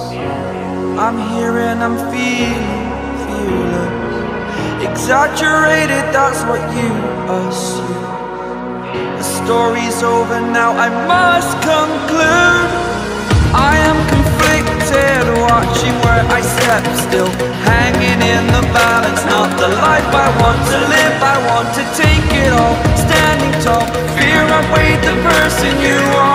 I'm here and I'm feeling fearless. Exaggerated, that's what you assume. The story's over now, I must conclude. I am conflicted, watching where I step still, hanging in the balance. Not the life I want to live, I want to take it all. Standing tall, fear I've weighed the person you are.